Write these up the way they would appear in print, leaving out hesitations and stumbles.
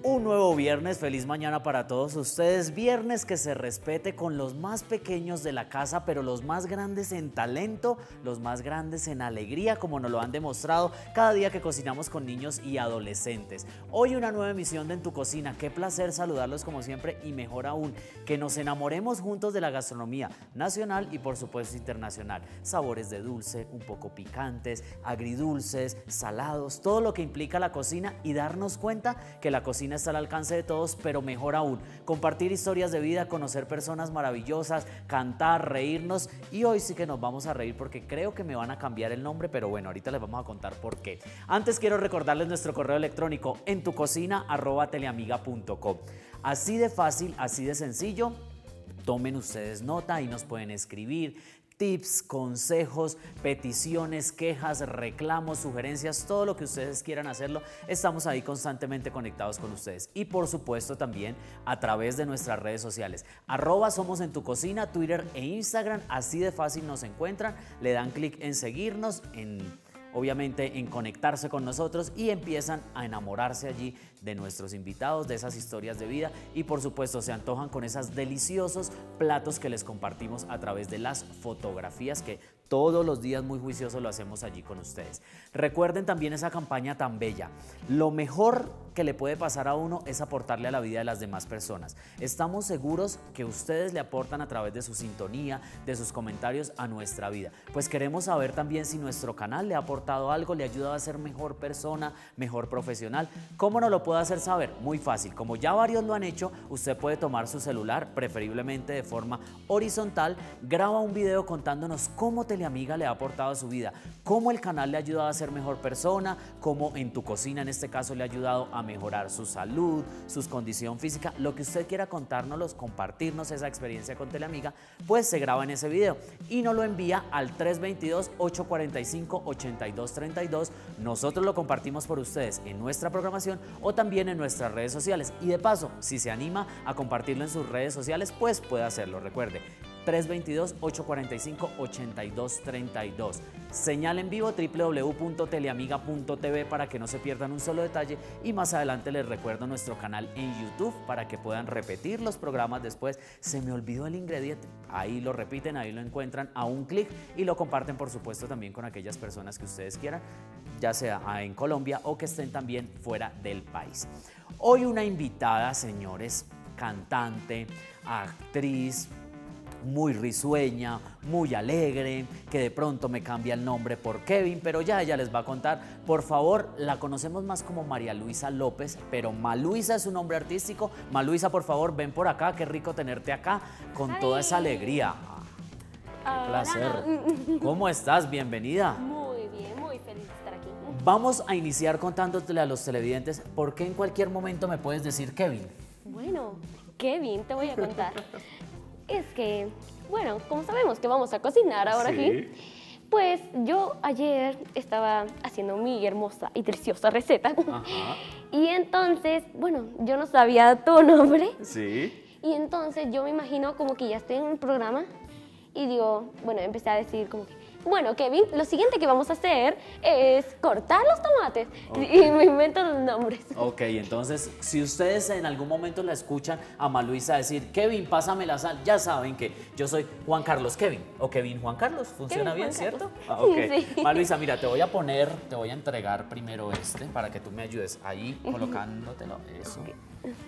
Un nuevo viernes, feliz mañana para todos ustedes. Viernes que se respete con los más pequeños de la casa, pero los más grandes en talento, los más grandes en alegría, como nos lo han demostrado cada día que cocinamos con niños y adolescentes. Hoy una nueva emisión de En tu Cocina. Qué placer saludarlos como siempre y mejor aún, que nos enamoremos juntos de la gastronomía nacional y por supuesto internacional. Sabores de dulce, un poco picantes, agridulces, salados, todo lo que implica la cocina y darnos cuenta que la cocina está al alcance de todos, pero mejor aún, compartir historias de vida, conocer personas maravillosas, cantar, reírnos, y hoy sí que nos vamos a reír porque creo que me van a cambiar el nombre, pero bueno, ahorita les vamos a contar por qué. Antes quiero recordarles nuestro correo electrónico entucocina@teleamiga.com. Así de fácil, así de sencillo. Tomen ustedes nota y nos pueden escribir tips, consejos, peticiones, quejas, reclamos, sugerencias, todo lo que ustedes quieran hacerlo. Estamos ahí constantemente conectados con ustedes. Y por supuesto también a través de nuestras redes sociales. @somos en tu cocina, Twitter e Instagram. Así de fácil nos encuentran. Le dan clic en seguirnos, obviamente en conectarse con nosotros y empiezan a enamorarse allí de nuestros invitados, de esas historias de vida y por supuesto se antojan con esos deliciosos platos que les compartimos a través de las fotografías que todos los días muy juiciosos lo hacemos allí con ustedes. Recuerden también esa campaña tan bella. Lo mejor que le puede pasar a uno es aportarle a la vida de las demás personas. Estamos seguros que ustedes le aportan a través de su sintonía, de sus comentarios a nuestra vida. Pues queremos saber también si nuestro canal le ha aportado algo, le ha ayudado a ser mejor persona, mejor profesional. ¿Cómo nos lo puede hacer saber? Muy fácil. Como ya varios lo han hecho, usted puede tomar su celular, preferiblemente de forma horizontal, graba un video contándonos cómo Teleamiga le ha aportado a su vida, cómo el canal le ha ayudado a ser mejor persona, cómo En tu Cocina en este caso le ha ayudado a mejorar su salud, su condición física, lo que usted quiera contárnoslos, compartirnos esa experiencia con Teleamiga, pues se graba en ese video y nos lo envía al 322-845-8232. Nosotros lo compartimos por ustedes en nuestra programación o también en nuestras redes sociales y de paso, si se anima a compartirlo en sus redes sociales, pues puede hacerlo. Recuerde, 322-845-8232. Señal en vivo www.teleamiga.tv para que no se pierdan un solo detalle y más adelante les recuerdo nuestro canal en YouTube para que puedan repetir los programas después. Se me olvidó el ingrediente, ahí lo repiten, ahí lo encuentran a un clic y lo comparten por supuesto también con aquellas personas que ustedes quieran, ya sea en Colombia o que estén también fuera del país. Hoy una invitada, señores, cantante, actriz, muy risueña, muy alegre, que de pronto me cambia el nombre por Kevin, pero ya ella les va a contar. Por favor, la conocemos más como María Luisa López, pero Maluisa es su nombre artístico. Maluisa, por favor, ven por acá, qué rico tenerte acá con toda esa alegría. Qué placer. ¿Cómo estás? Bienvenida. Muy bien, muy feliz de estar aquí. Vamos a iniciar contándole a los televidentes por qué en cualquier momento me puedes decir Kevin. Bueno, Kevin, te voy a contar. Es que, bueno, como sabemos que vamos a cocinar ahora aquí, pues yo ayer estaba haciendo mi hermosa y deliciosa receta. Ajá. Y entonces, bueno, yo no sabía tu nombre. Sí. Y entonces yo me imagino como que ya estoy en el programa y digo, bueno, empecé a decir como que, bueno, Kevin, lo siguiente que vamos a hacer es cortar los tomates. Okay. Y me invento los nombres. Ok, entonces, si ustedes en algún momento la escuchan a Maluisa decir, Kevin, pásame la sal, ya saben que yo soy Juan Carlos Kevin, o Kevin Juan Carlos, funciona Kevin, bien, Juan ¿cierto? Carlos. Ok, Sí. Maluisa, mira, te voy a entregar primero para que tú me ayudes ahí colocándotelo, eso. Okay.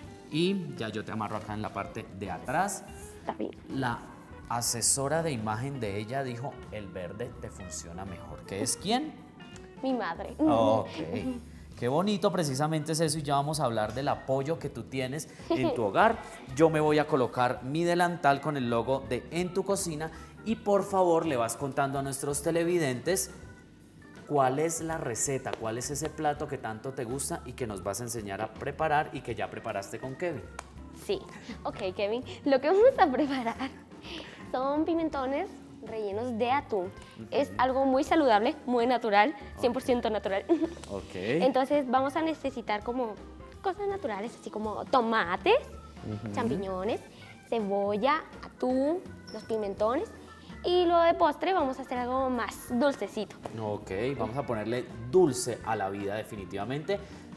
Y ya yo te amarro acá en la parte de atrás. Está bien. La asesora de imagen de ella dijo, el verde te funciona mejor. ¿Qué es quién? Mi madre. Ok. Qué bonito precisamente es eso y ya vamos a hablar del apoyo que tú tienes en tu hogar. Yo me voy a colocar mi delantal con el logo de En tu Cocina y por favor le vas contando a nuestros televidentes cuál es la receta, cuál es ese plato que tanto te gusta y que nos vas a enseñar a preparar y que ya preparaste con Kevin. Sí. Ok, Kevin, lo que vamos a preparar son pimentones rellenos de atún. Es algo muy saludable, muy natural, 100% natural. Ok. Entonces vamos a necesitar como cosas naturales, así como tomates, champiñones, cebolla, atún, los pimentones. Y luego de postre vamos a hacer algo más dulcecito. Ok, vamos a ponerle dulce a la vida definitivamente.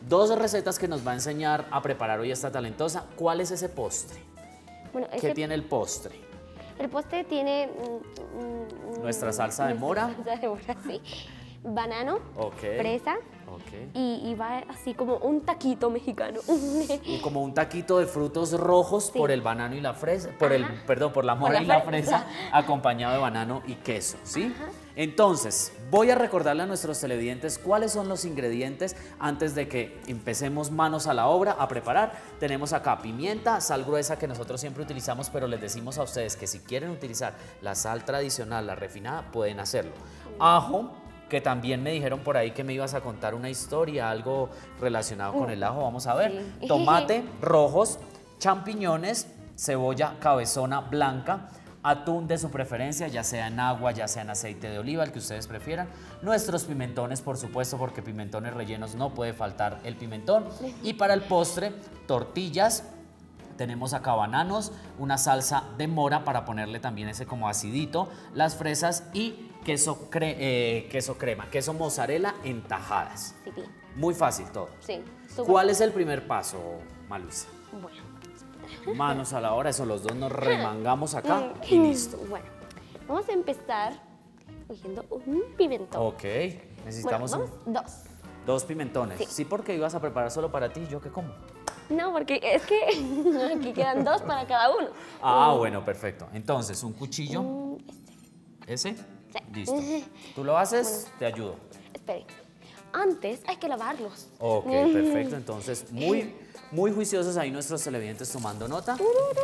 2 recetas que nos va a enseñar a preparar hoy esta talentosa. ¿Cuál es ese postre? Bueno, ¿Qué tiene el postre? El postre tiene... Nuestra salsa de mora. Salsa de mora, sí. Banano, Ok. fresa Ok. y va así como un taquito mexicano. Y como un taquito de frutos rojos por el banano y la fresa, perdón, por la mora la y la fresa. fresa, acompañado de banano y queso, ¿sí? Entonces, voy a recordarle a nuestros televidentes cuáles son los ingredientes antes de que empecemos manos a la obra a preparar. Tenemos acá pimienta, sal gruesa que nosotros siempre utilizamos, pero les decimos a ustedes que si quieren utilizar la sal tradicional, la refinada, pueden hacerlo. Ajo, que también me dijeron por ahí que me ibas a contar una historia, algo relacionado con el ajo, vamos a ver. Sí. Tomate rojos, champiñones, cebolla cabezona blanca, atún de su preferencia, ya sea en agua, ya sea en aceite de oliva, el que ustedes prefieran. Nuestros pimentones, por supuesto, porque pimentones rellenos no puede faltar el pimentón. Y para el postre, tortillas. Tenemos acá bananos, una salsa de mora para ponerle también ese como acidito, las fresas y queso crema, queso mozzarella en tajadas. Sí, bien. Muy fácil todo. Sí, súper. ¿Cuál es el primer paso, Maluisa? Bueno. Manos a la obra, eso los dos nos remangamos acá y listo. Bueno, vamos a empezar cogiendo un pimentón. Ok, necesitamos Bueno, vamos, 2. 2 pimentones. Sí. Sí, porque ibas a preparar solo para ti, ¿yo qué como? No, porque es que aquí quedan 2 para cada uno. Ah, bueno, perfecto. Entonces, un cuchillo. ¿Ese? Sí. Listo. ¿Tú lo haces? Te ayudo. Espere. Antes hay que lavarlos. Ok, perfecto. Entonces, muy juiciosos ahí nuestros televidentes tomando nota.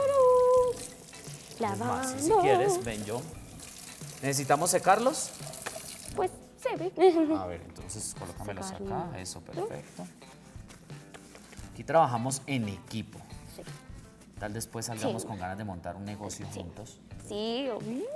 Es más, si Lavando. quieres, ven yo. ¿Necesitamos secarlos? Pues se ve. A ver, entonces colócamelos acá. Eso, perfecto. Aquí trabajamos en equipo. Sí. Tal después salgamos Sí. con ganas de montar un negocio Sí. juntos. Sí.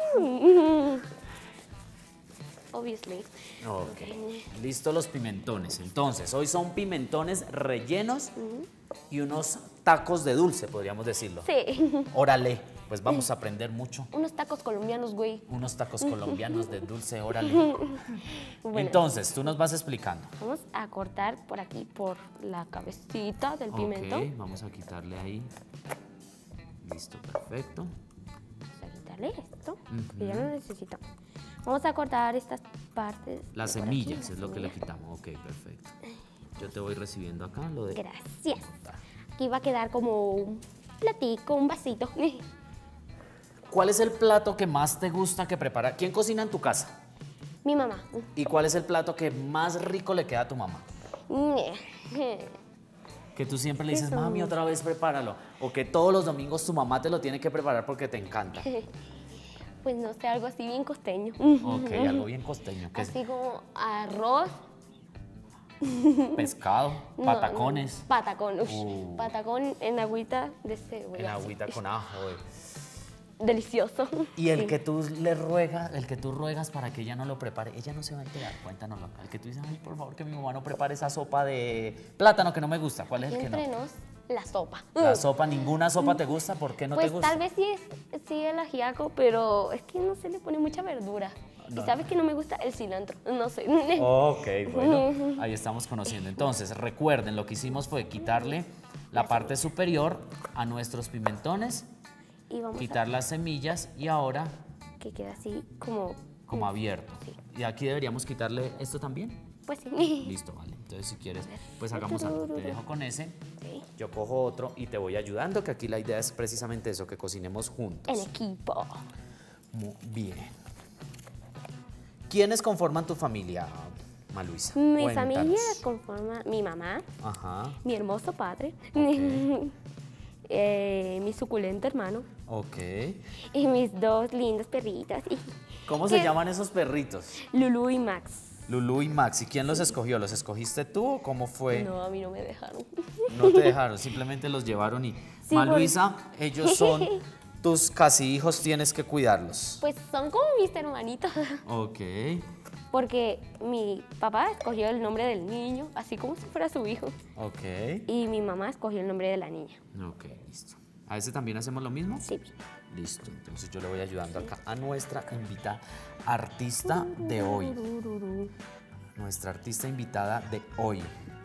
Obviously. Ok. Listo los pimentones. Entonces, hoy son pimentones rellenos y unos tacos de dulce, podríamos decirlo. Sí. Órale, pues vamos a aprender mucho. Unos tacos colombianos, güey. Unos tacos colombianos de dulce, órale. Bueno, Entonces, tú nos vas explicando. vamos a cortar por aquí, por la cabecita del pimentón. Ok, vamos a quitarle ahí. Listo, perfecto. Vamos a quitarle esto, que ya no necesitamos. Vamos a cortar estas partes. Las de por aquí, semillas es lo que le semillas. quitamos. Ok, perfecto. Yo te voy recibiendo acá lo de... Gracias. Aquí va a quedar como un platico, un vasito. ¿Cuál es el plato que más te gusta que prepara? ¿Quién cocina en tu casa? Mi mamá. ¿Y cuál es el plato que más rico le queda a tu mamá? Que tú siempre le dices, Eso. mami, otra vez prepáralo. O que todos los domingos tu mamá te lo tiene que preparar porque te encanta. Pues no sé, algo así bien costeño. Ok, algo bien costeño. Que es Así como arroz. pescado, No, patacones, no, patacón. Patacón en agüita de en cebolla. agüita con ajo. Delicioso. Y el Sí. que tú ruegas para que ella no lo prepare, ella no se va a enterar, cuéntanoslo acá. El que tú dices, ay, por favor, que mi mamá no prepare esa sopa de plátano que no me gusta. ¿Cuál es el que Entre no? nos, la sopa. La sopa, ninguna sopa te gusta, ¿por qué no Pues te gusta? tal vez sí el ajiaco, pero es que no se le pone mucha verdura. No. Y sabes que no me gusta el cilantro, no sé. Ok, bueno, ahí estamos conociendo. Entonces, recuerden, lo que hicimos fue quitarle la parte superior a nuestros pimentones, Y vamos quitar las semillas y ahora a que quede así como... como abierto. Sí. Y aquí deberíamos quitarle esto también. Pues sí. Listo, vale. Entonces, si quieres, pues hagamos algo. Te dejo con ese, Sí. yo cojo otro y te voy ayudando, que aquí la idea es precisamente eso, que cocinemos juntos. En equipo. Muy bien. ¿Quiénes conforman tu familia, Maluisa? Mi Cuéntanos. familia conforma mi mamá, Ajá, mi hermoso padre, Ok. mi suculento hermano ok. y mis 2 lindos perritas. ¿Cómo se ¿Qué? llaman esos perritos? Lulu y Max. Lulú y Max. ¿Y quién los escogió? ¿Los escogiste tú o cómo fue? No, a mí no me dejaron. No te dejaron, simplemente los llevaron y... Sí, Maluisa, ellos son tus casi hijos, tienes que cuidarlos. Pues son como mis hermanitos. Ok. Porque mi papá escogió el nombre del niño, así como si fuera su hijo. Ok. Y mi mamá escogió el nombre de la niña. Ok, listo. ¿A ese también hacemos lo mismo? Sí. Listo, entonces yo le voy ayudando acá a nuestra invitada artista de hoy. Nuestra artista invitada de hoy.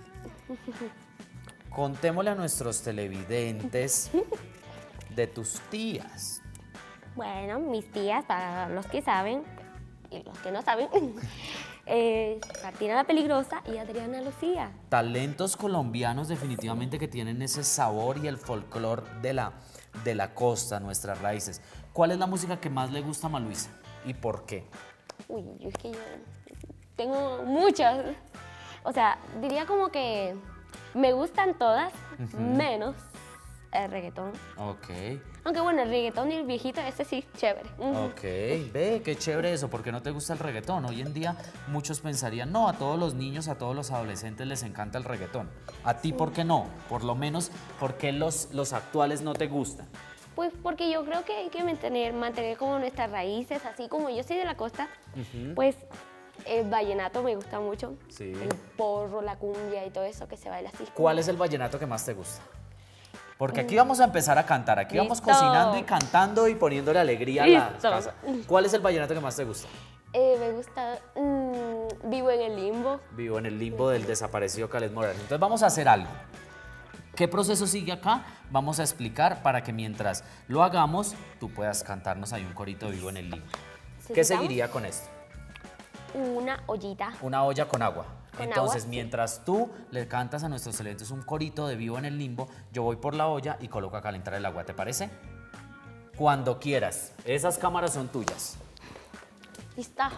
Contémosle a nuestros televidentes de tus tías. Bueno, mis tías, para los que saben y los que no saben, Martina la Peligrosa y Adriana Lucía. Talentos colombianos definitivamente que tienen ese sabor y el folclore de la costa, nuestras raíces. ¿Cuál es la música que más le gusta a Maluisa y por qué? Uy, yo es que yo tengo muchas. O sea, diría como que me gustan todas, menos el reggaetón. Ok. Aunque bueno, el reggaetón y el viejito, ese sí, chévere. Ok, ve, qué chévere eso, ¿por qué no te gusta el reggaetón? Hoy en día muchos pensarían, no, a todos los niños, a todos los adolescentes les encanta el reggaetón. ¿A ti por qué no? Por lo menos, ¿por qué los actuales no te gustan? Pues porque yo creo que hay que mantener como nuestras raíces, así como yo soy de la costa, pues el vallenato me gusta mucho. Sí. El porro, la cumbia y todo eso que se baila así. ¿Cuál es el vallenato que más te gusta? Porque aquí vamos a empezar a cantar, aquí vamos Listo. cocinando y cantando y poniéndole alegría a la Listo. casa. ¿Cuál es el vallenato que más te gusta? Me gusta Vivo en el Limbo. Vivo en el limbo del desaparecido Caled Morales. Entonces vamos a hacer algo. ¿Qué proceso sigue acá? Vamos a explicar para que mientras lo hagamos, tú puedas cantarnos ahí un corito de Vivo en el limbo. ¿Qué ¿Necesitamos? seguiría con esto? Una ollita. Una olla con agua. Con Entonces, agua, sí. mientras tú le cantas a nuestros televidentes un corito de Vivo en el limbo, yo voy por la olla y coloco a calentar el agua, ¿te parece? Cuando quieras. Esas cámaras son tuyas. Lista.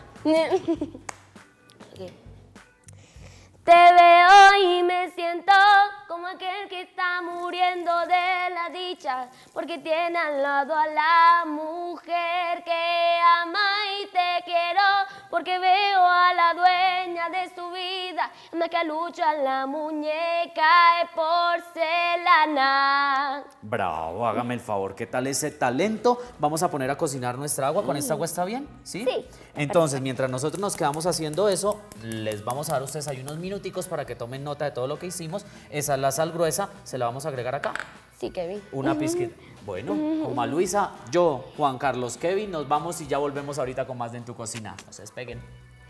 Ok. Te veo y me siento como aquel que está muriendo de la dicha, porque tiene al lado a la mujer que ama y te quiero, porque veo a la dueña de su vida, en la que lucha la muñeca de porcelana. Bravo, hágame el favor, ¿qué tal ese talento? Vamos a poner a cocinar nuestra agua. ¿Con esta agua está bien? ¿Sí? Sí. Entonces, mientras nosotros nos quedamos haciendo eso, les vamos a dar a ustedes ahí unos minuticos para que tomen nota de todo lo que hicimos. Esa es la sal gruesa, se la vamos a agregar acá. Sí, Kevin. Una pizquita. Bueno, con Maluisa, yo, Juan Carlos, Kevin, nos vamos y ya volvemos ahorita con más de En Tu Cocina. No se despeguen.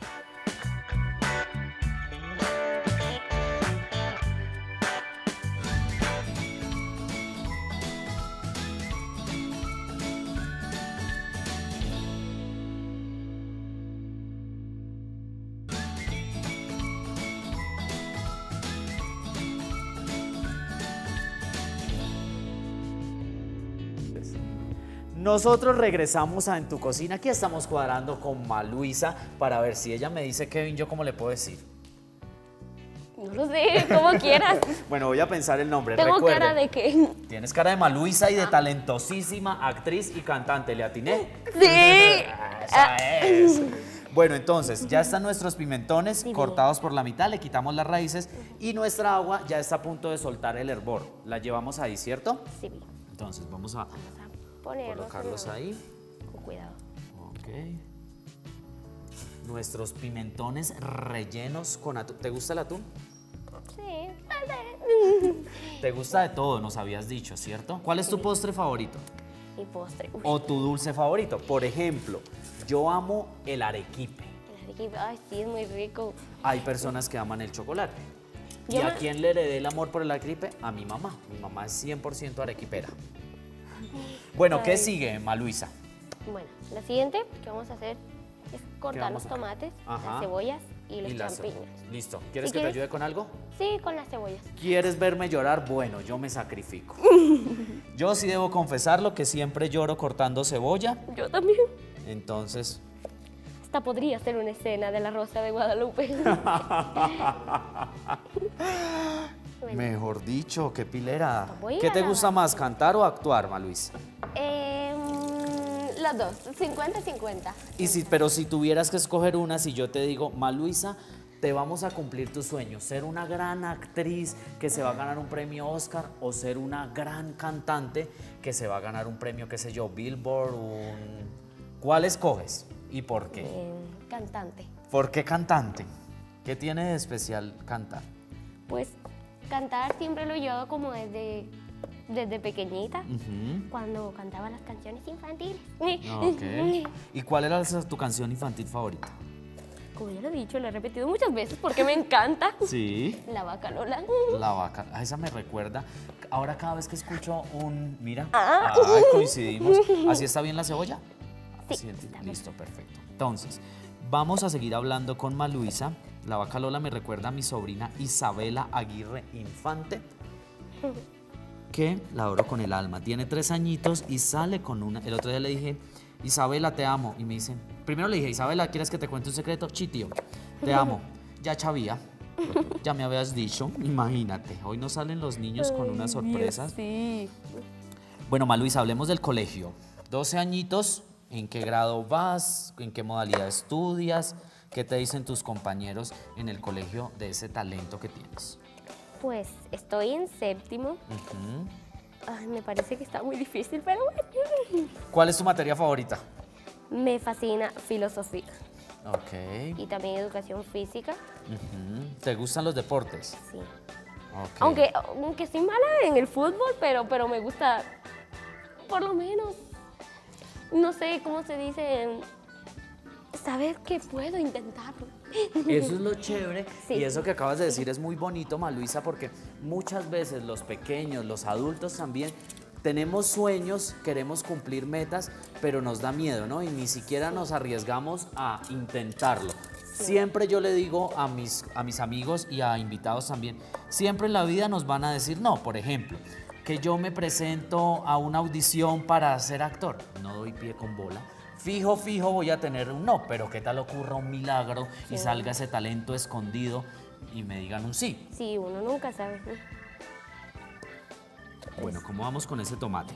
Nosotros regresamos a En Tu Cocina. Aquí estamos cuadrando con Maluisa para ver si ella me dice, Kevin, ¿yo cómo le puedo decir? No lo sé, como quieras. Bueno, voy a pensar el nombre. Tengo Recuerden, cara de que... tienes cara de Maluisa y de talentosísima actriz y cantante. ¿Le atiné? Sí. Esa es. Bueno, entonces, ya están nuestros pimentones Sí, cortados por la mitad, le quitamos las raíces y nuestra agua ya está a punto de soltar el hervor. La llevamos ahí, ¿cierto? Sí, Entonces, vamos a vamos a ponerlos colocarlos ahí. con cuidado. Ok. Nuestros pimentones rellenos con atún. ¿Te gusta el atún? Sí, tal vez. Te gusta de todo, nos habías dicho, ¿cierto? ¿Cuál es tu postre favorito? Mi postre. Uy, O tu dulce favorito. Por ejemplo, yo amo el arequipe. el arequipe. Ay, sí, es muy rico. Hay personas que aman el chocolate. ¿Y Yo a me- quién le heredé el amor por el arequipe? A mi mamá. Mi mamá es 100% arequipera. Bueno, ¿qué Ay. sigue, Maluisa? Bueno, lo siguiente que vamos a hacer es cortar vamos los a- tomates, Ajá. las cebollas y los las- champiñones. Listo. ¿Quieres ¿Sí que te quieres? ayude con algo? Sí, con las cebollas. ¿Quieres verme llorar? Bueno, yo me sacrifico. Yo sí debo confesarlo que siempre lloro cortando cebolla. Yo también. Entonces, Esta podría ser una escena de La Rosa de Guadalupe. Bueno, mejor dicho, qué pilera. Voy ¿Qué a te la- gusta más, cantar o actuar, Maluisa? los dos, 50-50. Pero si tuvieras que escoger una, si yo te digo, Maluisa, te vamos a cumplir tu sueño, ser una gran actriz que se va a ganar un premio Oscar o ser una gran cantante que se va a ganar un premio, qué sé yo, Billboard, ¿Cuál escoges y por qué? Cantante. ¿Por qué cantante? ¿Qué tiene de especial cantar? Pues cantar siempre lo he llevado como desde pequeñita, cuando cantaba las canciones infantiles. Ok. ¿Y cuál era tu canción infantil favorita? como ya lo he dicho, lo he repetido muchas veces porque me encanta. Sí. La vaca Lola. La vaca, a esa me recuerda. Ahora cada vez que escucho mira, Ah. ay, coincidimos. ¿Así está bien la cebolla? Sí, Así, está bien. listo, perfecto. Entonces, vamos a seguir hablando con Maluisa. La vaca Lola me recuerda a mi sobrina Isabela Aguirre Infante, que la adoro con el alma. Tiene 3 añitos y sale con una. El otro día le dije, Isabela, te amo. Y me dice, primero le dije, Isabela, ¿quieres que te cuente un secreto? Sí, tío, te amo. Ya chavía, ya me habías dicho, imagínate. Hoy nos salen los niños con unas Ay, sorpresas. Dios, sí. Bueno, Maluisa, hablemos del colegio. 12 añitos, ¿en qué grado vas? ¿En qué modalidad estudias? ¿Qué te dicen tus compañeros en el colegio de ese talento que tienes? Pues estoy en séptimo. Ujú. Ay, me parece que está muy difícil, pero bueno. ¿Cuál es tu materia favorita? Me fascina filosofía Ok. y también educación física. Ujú. ¿Te gustan los deportes? Sí. Ok. Aunque soy mala en el fútbol, pero me gusta, por lo menos, no sé cómo se dice, saber que puedo intentarlo. Eso es lo chévere Sí. y eso que acabas de decir es muy bonito, Maluisa, porque muchas veces los pequeños, los adultos también, tenemos sueños, queremos cumplir metas, pero nos da miedo, ¿no? Y ni siquiera nos arriesgamos a intentarlo. Siempre yo le digo a mis amigos y a invitados también, siempre en la vida nos van a decir no. Por ejemplo, que yo me presento a una audición para ser actor, no doy pie con bola. Fijo voy a tener un no, pero qué tal ocurra un milagro y salga ese talento escondido y me digan un sí. Sí, uno nunca sabe. Bueno, ¿cómo vamos con ese tomate?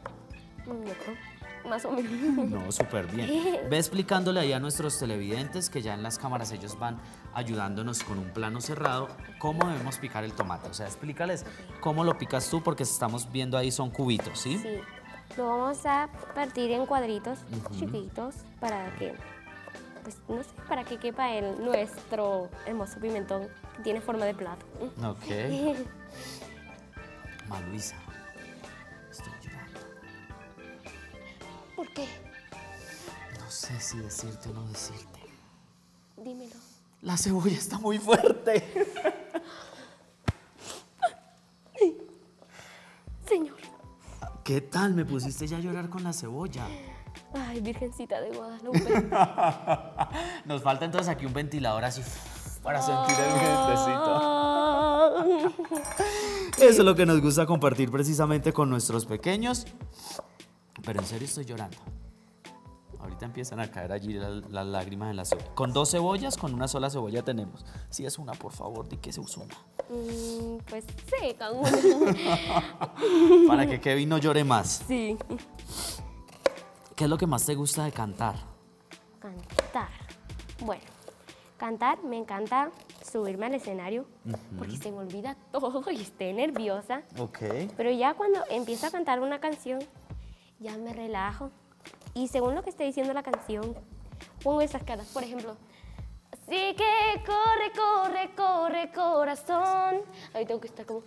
Más o menos. No, súper bien. Ve explicándole ahí a nuestros televidentes que ya en las cámaras ellos van ayudándonos con un plano cerrado cómo debemos picar el tomate. O sea, explícales cómo lo picas tú porque estamos viendo ahí son cubitos, ¿sí? Sí. Lo vamos a partir en cuadritos chiquitos para que, pues no sé, para que quepa nuestro hermoso pimentón que tiene forma de plato. Ok. Maluisa, estoy llorando. ¿Por qué? No sé si decirte o no decirte. Dímelo. La cebolla está muy fuerte. Señor. ¿Qué tal? Me pusiste ya a llorar con la cebolla. Ay, Virgencita de Guadalupe. Nos falta entonces aquí un ventilador así para sentir el vientecito. Eso es lo que nos gusta compartir precisamente con nuestros pequeños. Pero en serio estoy llorando. Ahorita empiezan a caer allí las lágrimas en la cebolla. Con 2 cebollas, con una sola cebolla tenemos. Si es una, por favor, di que se usa una. Pues seca una. Para que Kevin no llore más. Sí. ¿Qué es lo que más te gusta de cantar? Cantar. Bueno, cantar me encanta subirme al escenario porque se me olvida todo y estoy nerviosa. Ok. Pero ya cuando empiezo a cantar una canción, ya me relajo. Y según lo que esté diciendo la canción, pongo esas caras. Por ejemplo, así que corre, corre, corre, corazón. Ahí tengo que estar como...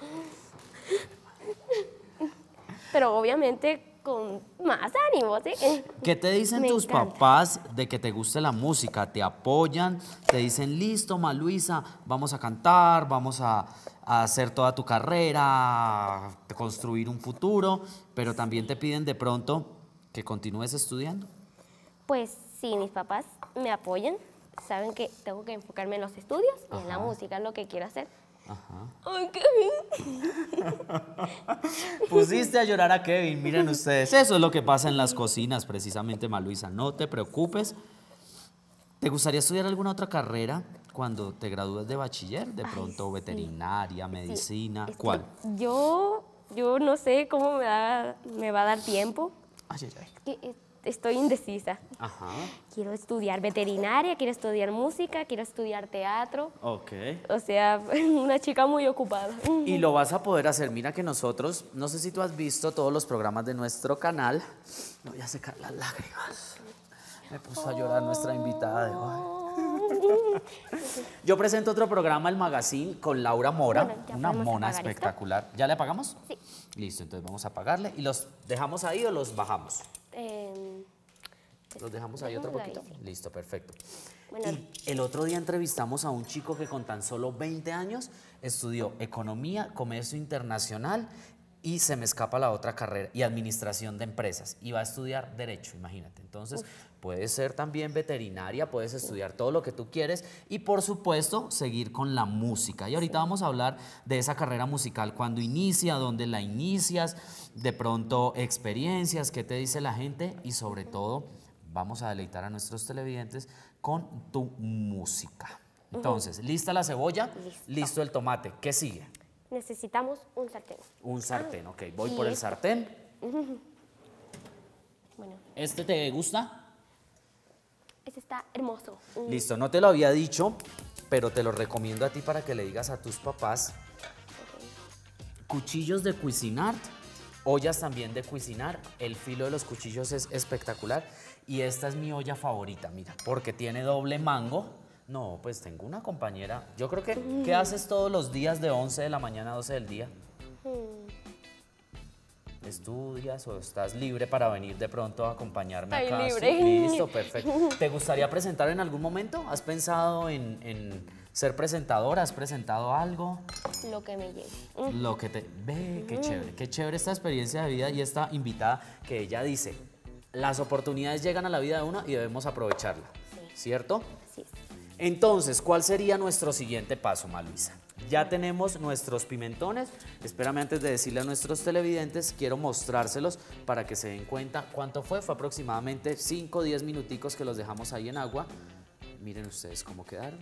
Pero obviamente con más ánimo, ¿sí? ¿Qué te dicen Me tus encanta. papás de que te guste la música? ¿Te apoyan? ¿Te dicen, listo, Maluisa, vamos a cantar, vamos a hacer toda tu carrera, a construir un futuro, pero también te piden de pronto que continúes estudiando? Pues sí, mis papás me apoyan. Saben que tengo que enfocarme en los estudios y en la música, es lo que quiero hacer. Ajá. Ay, Kevin. Pusiste a llorar a Kevin, miren ustedes. Eso es lo que pasa en las cocinas, precisamente, Maluisa. No te preocupes. ¿Te gustaría estudiar alguna otra carrera cuando te gradúes de bachiller? De pronto, sí. veterinaria, medicina. Es que ¿Cuál? Yo no sé cómo me va a dar tiempo. Ay, ay, ay. Que estoy indecisa. Ajá. Quiero estudiar veterinaria, quiero estudiar música, quiero estudiar teatro. Ok. O sea, una chica muy ocupada. Y lo vas a poder hacer. Mira que nosotros, no sé si tú has visto todos los programas de nuestro canal. Me voy a secar las lágrimas. Me puso a llorar nuestra invitada de hoy. Yo presento otro programa, El Magazine, con Laura Mora, Bueno, ya una podemos mona apagar esto. espectacular. ¿Ya le apagamos? Sí. Listo, entonces vamos a apagarle. ¿Y los dejamos ahí o los bajamos? ¿Los dejamos ahí otro Dejémoslo poquito? ahí, sí. Listo, perfecto. Bueno. Y el otro día entrevistamos a un chico que con tan solo 20 años estudió economía, comercio internacional y se me escapa la otra carrera, y administración de empresas. Y va a estudiar derecho, imagínate. Entonces, puedes ser también veterinaria, puedes estudiar todo lo que tú quieres y, por supuesto, seguir con la música. Y ahorita vamos a hablar de esa carrera musical, cuándo inicia, dónde la inicias, de pronto experiencias, qué te dice la gente y, sobre todo, vamos a deleitar a nuestros televidentes con tu música. Entonces, ¿lista la cebolla? Listo el tomate. ¿Qué sigue? Necesitamos un sartén. Un sartén, ok. Voy y por el esto. sartén. Bueno, ¿Este te gusta? este está hermoso. Listo, no te lo había dicho, pero te lo recomiendo a ti para que le digas a tus papás. Cuchillos de Cuisinart, ollas también de Cuisinart. El filo de los cuchillos es espectacular. Y esta es mi olla favorita, mira, porque tiene doble mango. No, pues tengo una compañera. Yo creo que, ¿qué haces todos los días de 11 de la mañana a 12 del día? ¿Estudias o estás libre para venir de pronto a acompañarme Estoy acá? libre. Sí, listo, perfecto. ¿Te gustaría presentar en algún momento? ¿Has pensado en ser presentadora? ¿Has presentado algo? Lo que me llegue. Lo que te... Ve, qué chévere esta experiencia de vida y esta invitada que ella dice, las oportunidades llegan a la vida de uno y debemos aprovecharla, ¿cierto? Así es. Entonces, ¿cuál sería nuestro siguiente paso, Maluisa? Ya tenemos nuestros pimentones. Espérame, antes de decirle a nuestros televidentes, quiero mostrárselos para que se den cuenta cuánto fue. Fue aproximadamente 5 o 10 minuticos que los dejamos ahí en agua. Miren ustedes cómo quedaron.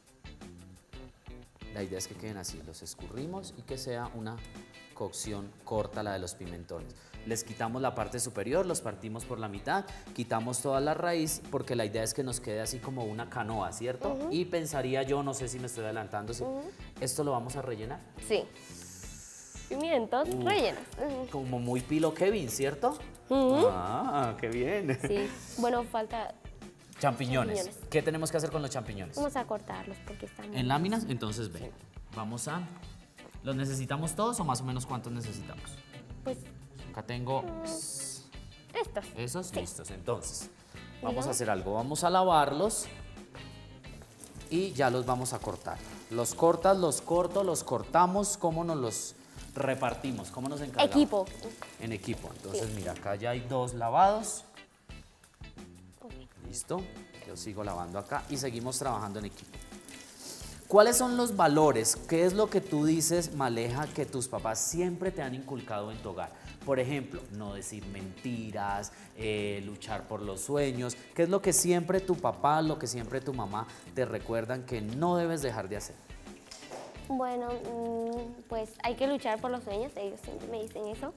La idea es que queden así, los escurrimos y que sea una cocción corta la de los pimentones. Les quitamos la parte superior, los partimos por la mitad, quitamos toda la raíz porque la idea es que nos quede así como una canoa, ¿cierto? Y pensaría yo, no sé si me estoy adelantando, si esto lo vamos a rellenar. Sí. Pimientos rellenos. Como muy pilo Kevin, ¿cierto? Ah, qué bien. Sí. Bueno, falta... Champiñones. Champiñones. ¿Qué tenemos que hacer con los champiñones? Vamos a cortarlos porque están... ¿En láminas? Entonces ven, vamos a... ¿Los necesitamos todos o más o menos cuántos necesitamos? Pues Acá tengo estos. esos Sí. listos. Entonces, vamos Digamos. a hacer algo. Vamos a lavarlos y ya los vamos a cortar. Los cortas, los corto, los cortamos. ¿Cómo nos los repartimos? ¿Cómo nos encargamos? Equipo. En equipo. Entonces, mira, acá ya hay 2 lavados. Listo. Yo sigo lavando acá y seguimos trabajando en equipo. ¿Cuáles son los valores? ¿Qué es lo que tú dices, Maleja, que tus papás siempre te han inculcado en tu hogar? Por ejemplo, no decir mentiras, luchar por los sueños. ¿Qué es lo que siempre tu papá, lo que siempre tu mamá te recuerdan que no debes dejar de hacer? Bueno, pues hay que luchar por los sueños. Ellos siempre me dicen eso.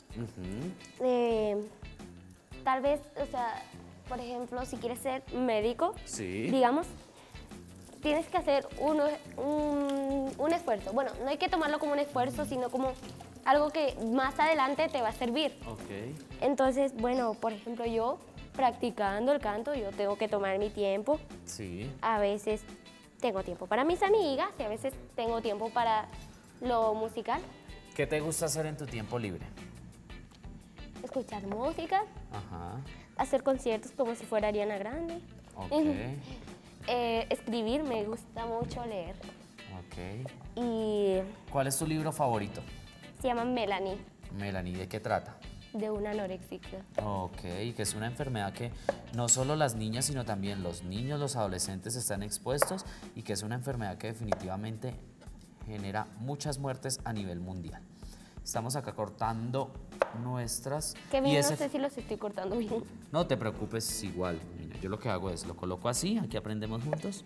Tal vez, o sea, por ejemplo, si quieres ser médico, Sí. digamos, tienes que hacer un esfuerzo. Bueno, no hay que tomarlo como un esfuerzo, sino como algo que más adelante te va a servir. Ok. Entonces, bueno, por ejemplo, yo practicando el canto, yo tengo que tomar mi tiempo. Sí. A veces tengo tiempo para mis amigas y a veces tengo tiempo para lo musical. ¿Qué te gusta hacer en tu tiempo libre? Escuchar música, Ajá. hacer conciertos como si fuera Ariana Grande. Ok. Escribir, me gusta mucho leer. Ok. Y ¿Cuál es tu libro favorito? se llama Melanie, Melanie, ¿de qué trata? de una anoréxica. Ok, que es una enfermedad que no solo las niñas, sino también los niños, los adolescentes están expuestos y que es una enfermedad que definitivamente genera muchas muertes a nivel mundial. Estamos acá cortando nuestras... Que bien, y no sé si los estoy cortando bien. No te preocupes, igual. Mira, yo lo que hago es lo coloco así, aquí aprendemos juntos.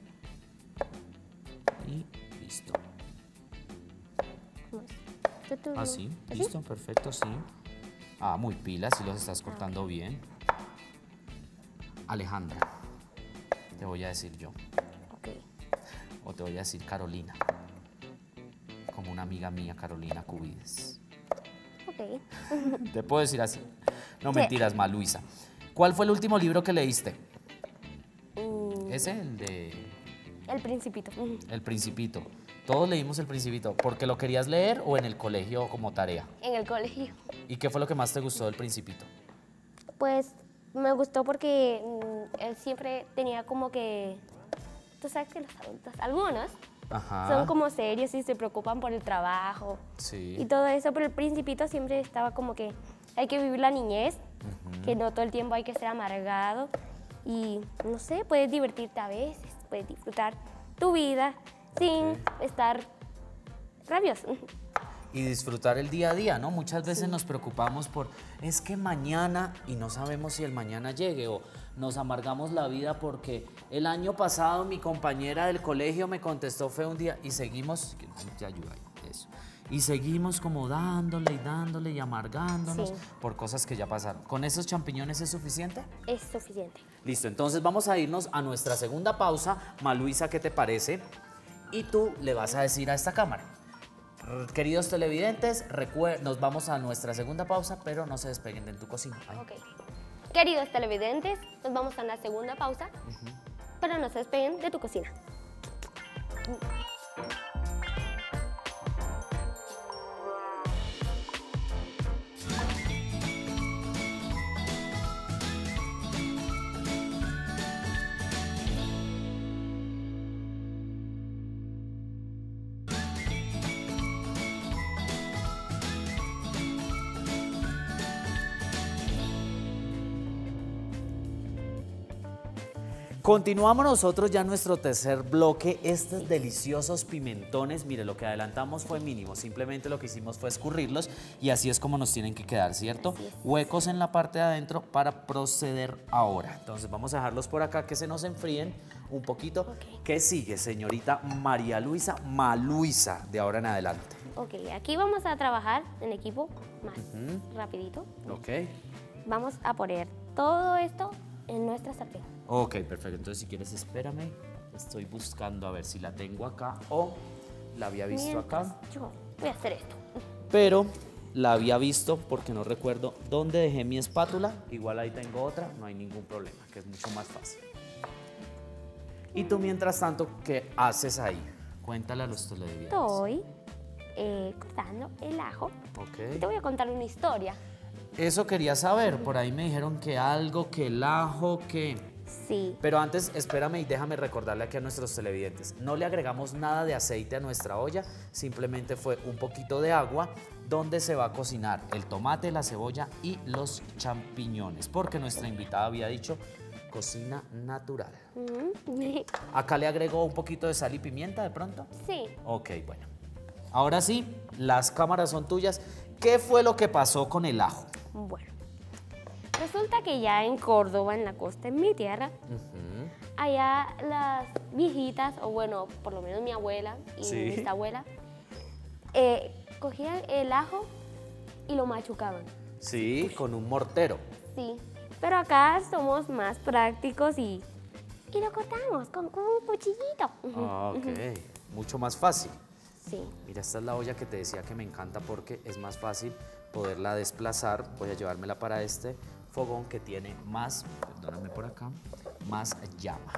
Y listo. ¿Cómo es? Así, ¿Así? listo, perfecto, sí. Ah, muy pila, si los estás cortando bien. Alejandra, te voy a decir yo. Ok. O te voy a decir Carolina. Como una amiga mía, Carolina Cubides. Ok. Te puedo decir así. No, Sí. mentiras, Maluisa. ¿Cuál fue el último libro que leíste? Mm, Ese, el de El Principito. El Principito. Todos leímos El Principito. ¿Porque lo querías leer o en el colegio como tarea? En el colegio. ¿Y qué fue lo que más te gustó del Principito? Pues me gustó porque él siempre tenía como que, tú sabes que los adultos, algunos, Ajá. son como serios y se preocupan por el trabajo Sí. y todo eso, pero el Principito siempre estaba como que hay que vivir la niñez, que no todo el tiempo hay que ser amargado y, no sé, puedes divertirte a veces, puedes disfrutar tu vida sin estar rabioso. Y disfrutar el día a día, ¿no? Muchas veces nos preocupamos por, es que mañana, y no sabemos si el mañana llegue, o nos amargamos la vida porque el año pasado mi compañera del colegio me contestó fue un día, y seguimos, que te ayuda ahí, eso, y seguimos como dándole y amargándonos por cosas que ya pasaron. ¿Con esos champiñones es suficiente? Es suficiente. Listo, entonces vamos a irnos a nuestra segunda pausa. Maluisa, ¿qué te parece? Y tú le vas a decir a esta cámara. Queridos televidentes, nos vamos a nuestra segunda pausa, pero no se despeguen de tu cocina. Ay. Ok. Queridos televidentes, nos vamos a la segunda pausa, pero no se despeguen de tu cocina. Continuamos nosotros ya en nuestro tercer bloque, estos deliciosos pimentones, mire, lo que adelantamos fue mínimo, simplemente lo que hicimos fue escurrirlos y así es como nos tienen que quedar, ¿cierto? Huecos en la parte de adentro para proceder ahora. Entonces vamos a dejarlos por acá que se nos enfríen un poquito. ¿Qué sigue, señorita María Luisa Maluisa, de ahora en adelante? Ok, aquí vamos a trabajar en equipo más rapidito. Ok. Vamos a poner todo esto en nuestra sartén. Ok, perfecto. Entonces, si quieres, espérame. Estoy buscando a ver si la tengo acá o la había visto Mientras acá. yo voy a hacer esto. Pero la había visto porque no recuerdo dónde dejé mi espátula. Igual ahí tengo otra, no hay ningún problema, que es mucho más fácil. Y tú, mientras tanto, ¿qué haces ahí? Cuéntale a los televidentes. Estoy cortando el ajo. Ok. Y te voy a contar una historia. Eso quería saber. Por ahí me dijeron que algo, que el ajo, que... Sí. Pero antes, espérame y déjame recordarle aquí a nuestros televidentes. No le agregamos nada de aceite a nuestra olla, simplemente fue un poquito de agua donde se va a cocinar el tomate, la cebolla y los champiñones, porque nuestra invitada había dicho cocina natural. Acá le agregó un poquito de sal y pimienta de pronto. Sí. Ok, bueno. Ahora sí, las cámaras son tuyas. ¿Qué fue lo que pasó con el ajo? Bueno. Resulta que ya en Córdoba, en la costa, en mi tierra, allá las viejitas, o bueno, por lo menos mi abuela y mi bisabuela, cogían el ajo y lo machucaban. Sí, con un mortero. Sí, pero acá somos más prácticos y lo cortamos con un cuchillito. Ah, ok, mucho más fácil. Sí. Mira, esta es la olla que te decía que me encanta porque es más fácil poderla desplazar. Voy a llevármela para este fogón que tiene más, perdóname por acá, más llama.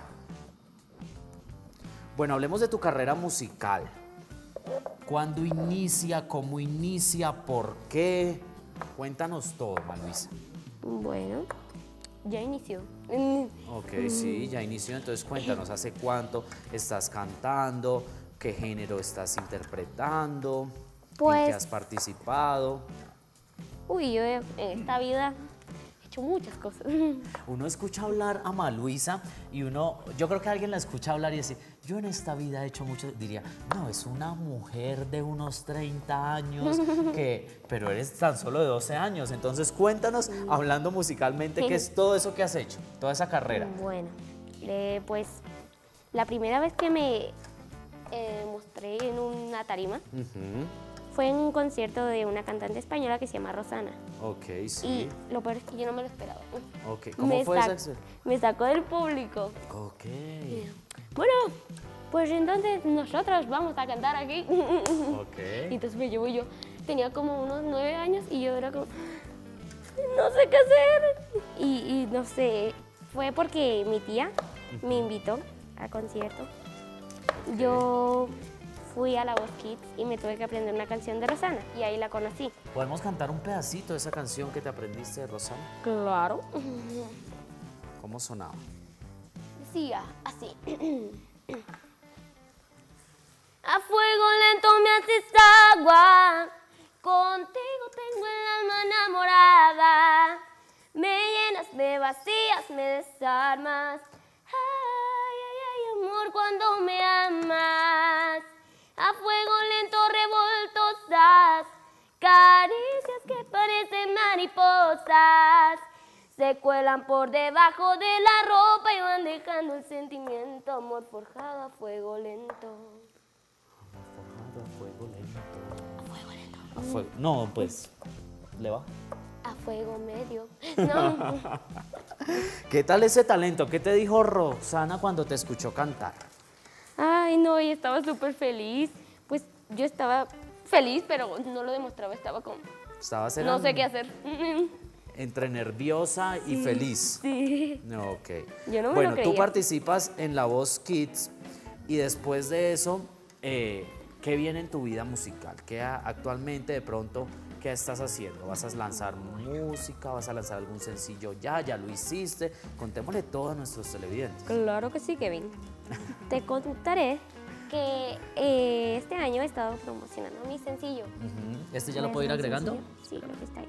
Bueno, hablemos de tu carrera musical. ¿Cuándo inicia? ¿Cómo inicia? ¿Por qué? Cuéntanos todo, Maluisa. Bueno, ya inició. Ok, sí, ya inició. Entonces cuéntanos, ¿hace cuánto estás cantando? ¿Qué género estás interpretando? ¿En qué has participado? Uy, yo en esta vida he hecho muchas cosas. Uno escucha hablar a Maluisa y yo creo que alguien la escucha hablar y decir, yo en esta vida he hecho mucho, diría, no, es una mujer de unos 30 años, pero eres tan solo de 12 años. Entonces cuéntanos, hablando musicalmente, ¿qué es todo eso que has hecho, toda esa carrera? Bueno, pues la primera vez que me mostré en una tarima fue en un concierto de una cantante española que se llama Rosana. Ok, sí. Y lo peor es que yo no me lo esperaba. Ok, ¿cómo fue esa? Me sacó del público. Ok. Bueno, pues entonces nosotros vamos a cantar aquí. Ok. Y entonces me llevo yo. Tenía como unos 9 años y yo era como, no sé qué hacer. Y no sé, fue porque mi tía me invitó al concierto. Okay. Yo fui a la Voz Kids y me tuve que aprender una canción de Rosana y ahí la conocí. ¿Podemos cantar un pedacito de esa canción que te aprendiste de Rosana? Claro. ¿Cómo sonaba? decía así. A fuego lento me haces agua, contigo tengo el alma enamorada. Me llenas, me vacías, me desarmas. Ay, ay, ay, amor, cuando me amas. A fuego lento revoltosas, caricias que parecen mariposas. Se cuelan por debajo de la ropa y van dejando el sentimiento. Amor forjado a fuego lento. Forjado a fuego lento. A fuego lento. A fuego. No, pues, ¿le va? A fuego medio. No. ¿Qué tal ese talento? ¿Qué te dijo Roxana cuando te escuchó cantar? Ay, no, y estaba súper feliz. Pues yo estaba feliz, pero no lo demostraba. Estaba como, Estabas no sé qué hacer. entre nerviosa y feliz. Sí. No, ok. Yo no me Bueno, lo tú creía. participas en La Voz Kids y después de eso, ¿qué viene en tu vida musical? ¿Qué actualmente de pronto, qué estás haciendo? ¿Vas a lanzar música? ¿Vas a lanzar algún sencillo ya? ¿Ya lo hiciste? Contémosle todo a nuestros televidentes. Claro que sí, Kevin. Te contaré que este año he estado promocionando mi sencillo. Ujú. ¿Este ya lo puedo ir agregando? Sí, creo que está ahí.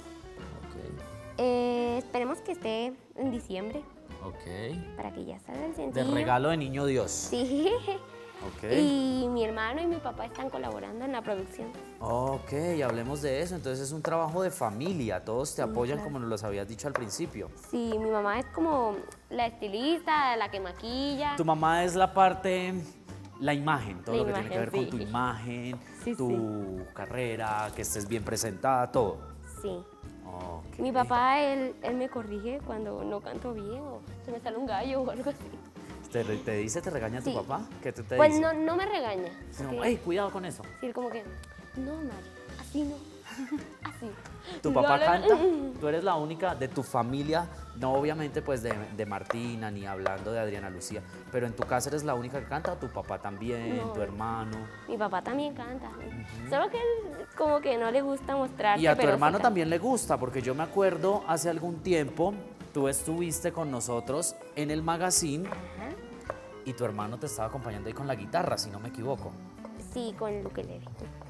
Ok, Esperemos que esté en diciembre ok. para que ya salga el De sencillo. regalo de Niño Dios. Sí. Ok. Y mi hermano y mi papá están colaborando en la producción. Ok, hablemos de eso. Entonces es un trabajo de familia, todos te apoyan claro. como nos los habías dicho al principio. Sí, mi mamá es como la estilista, la que maquilla. Tu mamá es la parte, la imagen, todo La lo que tiene que ver imagen, con tu sí. imagen, Sí, tu carrera, que estés bien presentada, todo. Sí. Ok. Mi papá, él me corrige cuando no canto bien o se me sale un gallo o algo así. ¿Te dice, te regaña tu Sí. papá? ¿Qué te Pues dice? no me regaña. Sino, Sí. "Ey, cuidado con eso". Sí, como que, no, Mari, así no, así. ¿Tu No papá le- canta? Tú eres la única de tu familia, no obviamente pues de Martina ni hablando de Adriana Lucía, pero en tu casa eres la única que canta, o tu papá también, No. tu hermano. Mi papá también canta, solo que él como que no le gusta mostrarse. Y a tu pero sí hermano canta. también le gusta, porque yo me acuerdo hace algún tiempo, tú estuviste con nosotros en el magazine Ajá. y tu hermano te estaba acompañando ahí con la guitarra, si no me equivoco. Sí, con el ukelele.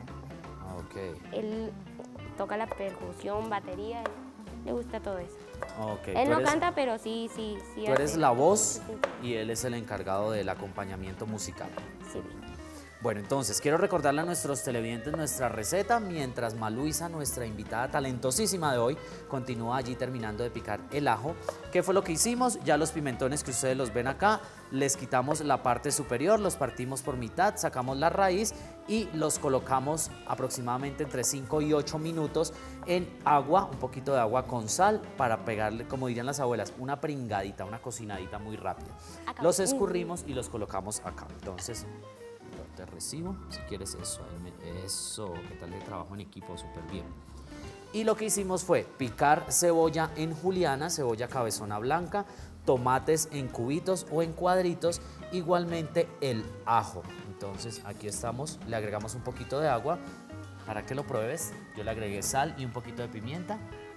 Ok, Él toca la percusión, batería, le gusta todo eso. ok. Él Tú no eres- canta, pero sí Tú eres hace. la voz Sí, y él es el encargado del acompañamiento musical. sí. Bueno, entonces quiero recordarle a nuestros televidentes nuestra receta mientras Maluisa, nuestra invitada talentosísima de hoy, continúa allí terminando de picar el ajo. ¿Qué fue lo que hicimos? Ya los pimentones que ustedes los ven acá, les quitamos la parte superior, los partimos por mitad, sacamos la raíz y los colocamos aproximadamente entre 5 y 8 minutos en agua, un poquito de agua con sal para pegarle, como dirían las abuelas, una pringadita, una cocinadita muy rápida. Acá. Los escurrimos y los colocamos acá. Entonces, te recibo, si quieres eso, eso, ¿qué tal de trabajo en equipo? Súper bien. Y lo que hicimos fue picar cebolla en juliana, cebolla cabezona blanca, tomates en cubitos o en cuadritos, igualmente el ajo. Entonces aquí estamos, le agregamos un poquito de agua para que lo pruebes. Yo le agregué sal y un poquito de pimienta.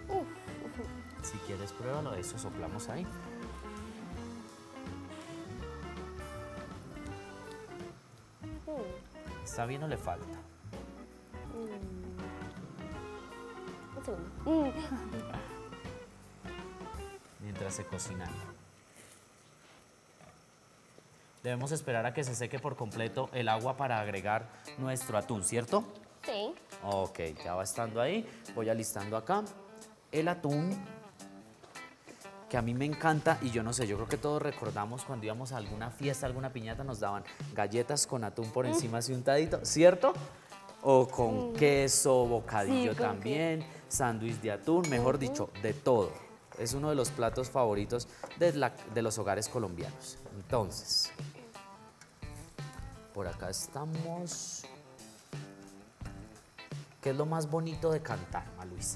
Si quieres pruébalo, eso soplamos ahí. ¿Está bien o le falta? Un segundo. Mientras se cocina. Debemos esperar a que se seque por completo el agua para agregar nuestro atún, ¿cierto? Sí. Ok, ya va estando ahí. Voy alistando acá el atún, que a mí me encanta y yo no sé, yo creo que todos recordamos cuando íbamos a alguna fiesta, alguna piñata, nos daban galletas con atún por encima así untadito, ¿cierto? O con queso, bocadillo Sí, con también, sándwich de atún, mejor dicho, de todo. Es uno de los platos favoritos de los hogares colombianos. Entonces, por acá estamos. ¿Qué es lo más bonito de cantar, Maluisa?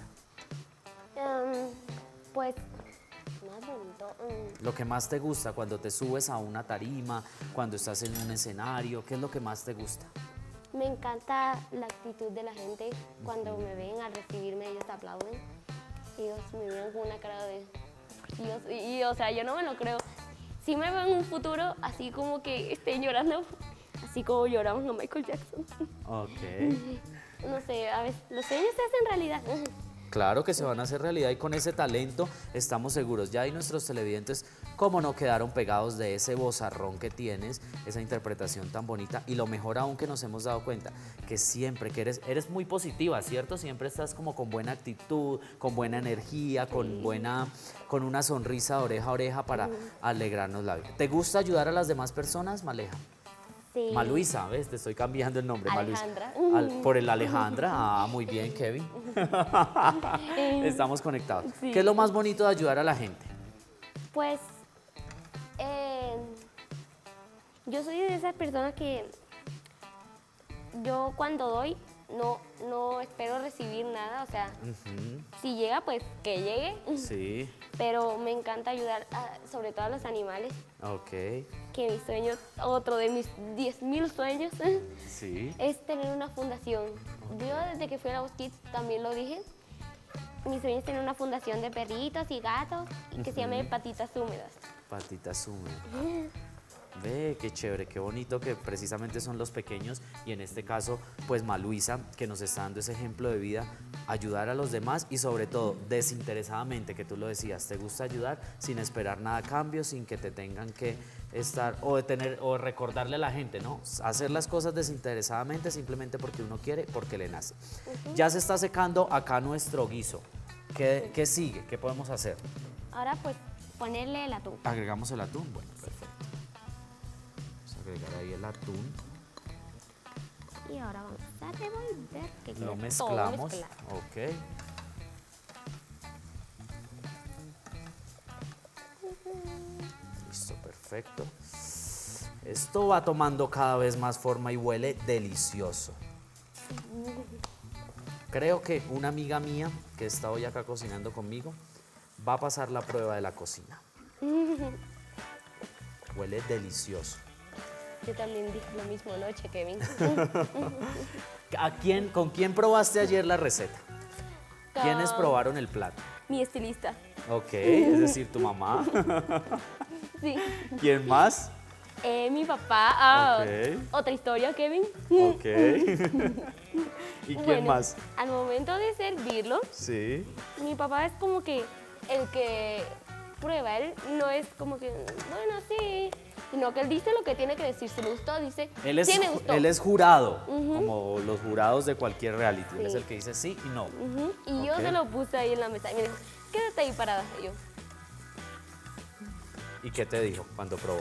Pues, más bonito. Lo que más te gusta cuando te subes a una tarima, cuando estás en un escenario, ¿qué es lo que más te gusta? Me encanta la actitud de la gente cuando me ven al recibirme, ellos aplauden. Ellos me miran con una cara de Dios. Y o sea, yo no me lo creo. sí me veo en un futuro así como que estén llorando, así como lloramos a Michael Jackson. Ok. No sé, a veces los sueños se hacen realidad. Claro que se van a hacer realidad y con ese talento estamos seguros. Ya hay nuestros televidentes, cómo no quedaron pegados de ese vozarrón que tienes, esa interpretación tan bonita y lo mejor aún que nos hemos dado cuenta, que siempre que eres muy positiva, ¿cierto? Siempre estás como con buena actitud, con buena energía, con una sonrisa de oreja a oreja para alegrarnos la vida. ¿Te gusta ayudar a las demás personas, Maleja? Sí. Maluisa, ¿ves? Te estoy cambiando el nombre, Alejandra. Maluisa. Por el Alejandra. Ah, muy bien, Kevin. Estamos conectados. Sí. ¿Qué es lo más bonito de ayudar a la gente? Pues yo soy de esas personas que yo cuando doy no espero recibir nada, o sea, si llega pues que llegue, Sí, pero me encanta ayudar sobre todo a los animales, ok, que mi sueño, otro de mis 10.000 sueños, sí. es tener una fundación. Yo desde que fui a la Voz Kids también lo dije, mi sueño es tener una fundación de perritos y gatos y que se llame Patitas Húmedas. Patitas húmedas. Ve, qué chévere, qué bonito que precisamente son los pequeños y en este caso, pues Maluisa, que nos está dando ese ejemplo de vida, ayudar a los demás y sobre todo desinteresadamente, que tú lo decías, te gusta ayudar sin esperar nada a cambio, sin que te tengan que estar o recordarle a la gente, ¿no? Hacer las cosas desinteresadamente simplemente porque uno quiere, porque le nace. Ya se está secando acá nuestro guiso. ¿Qué sigue? ¿Qué podemos hacer? Ahora pues ponerle el atún. ¿Agregamos el atún? Bueno, perfecto. Agregar ahí el atún. Y ahora vamos a revolver. Que Lo quede mezclamos. todo mezclado. Ok. Listo, perfecto. Esto va tomando cada vez más forma y huele delicioso. Creo que una amiga mía que está hoy acá cocinando conmigo va a pasar la prueba de la cocina. Huele delicioso. Yo también dije lo mismo anoche, Kevin. ¿Con quién probaste ayer la receta? ¿Quiénes Con probaron el plato? mi estilista. Ok, es decir, tu mamá. Sí. ¿Quién más? Mi papá. Ok. Otra historia, Kevin. Ok. ¿Y quién Bueno, más? Al momento de servirlo, Sí. mi papá es como que el que prueba. Él no es como que, bueno, sí. Sino que él dice lo que tiene que decir. Si le gustó, dice, sí me gustó. Él es jurado, como los jurados de cualquier reality. Él es Sí. el que dice sí y no. Y yo Ok. se lo puse ahí en la mesa. Y me dijo, quédate ahí parada. Y yo, ¿Y qué te dijo cuando probó?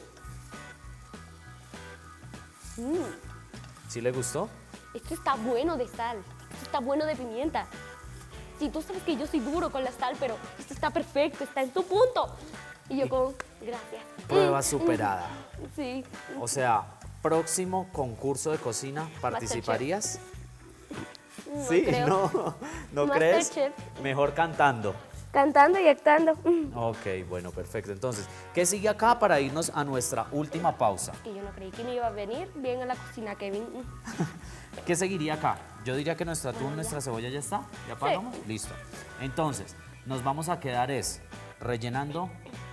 ¿Sí le gustó? esto está bueno de sal. Esto está bueno de pimienta. Sí, tú sabes que yo soy duro con la sal, pero esto está perfecto, está en su punto. Y yo como, gracias. Prueba superada. Sí. O sea, próximo concurso de cocina, ¿participarías? No Sí, creo. ¿no crees? Masterchef. Mejor cantando. Cantando y actuando. Ok, bueno, perfecto. Entonces, ¿qué sigue acá para irnos a nuestra última pausa? Que yo no creí que me iba a venir bien a la cocina, Kevin. ¿Qué seguiría acá? Yo diría que nuestra atún, nuestra cebolla ya está. ¿Ya apagamos? Listo. Entonces, nos vamos a quedar rellenando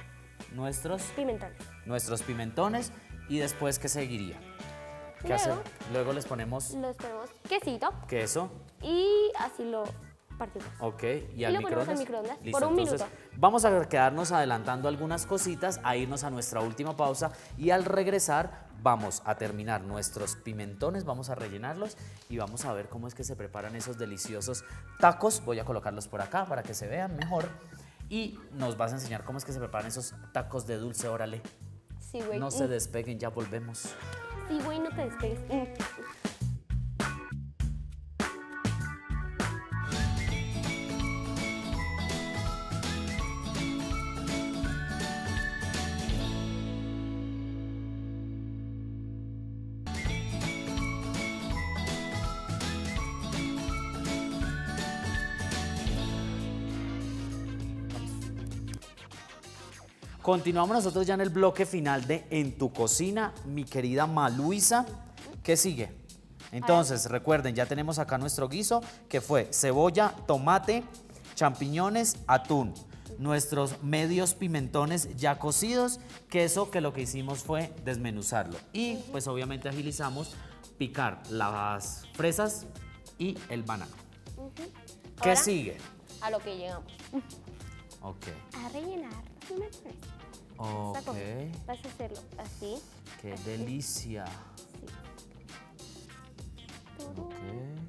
nuestros pimentones y después, ¿qué seguiría? ¿Qué Luego. hacemos? Luego les ponemos Los ponemos quesito queso. y así lo partimos. Ok, y Y al lo ponemos microondas. al microondas Listo, por un entonces minuto. vamos a quedarnos adelantando algunas cositas, a irnos a nuestra última pausa y al regresar vamos a terminar nuestros pimentones, vamos a rellenarlos y vamos a ver cómo es que se preparan esos deliciosos tacos. Voy a colocarlos por acá para que se vean mejor y nos vas a enseñar cómo es que se preparan esos tacos de dulce, órale. Sí, güey. No se despeguen, ya volvemos. Sí, güey, no te despegues. Continuamos nosotros ya en el bloque final de En tu cocina, mi querida Maluisa. ¿Qué sigue? Entonces, recuerden, ya tenemos acá nuestro guiso, que fue cebolla, tomate, champiñones, atún. nuestros medios pimentones ya cocidos, queso que lo que hicimos fue desmenuzarlo. Y pues obviamente agilizamos picar las fresas y el banano. ¿Qué Ahora, sigue? A lo que llegamos. Ok. A rellenar los pimentones. Vas a Ok. Vas a hacerlo así. Qué así. delicia. Turú. Ok.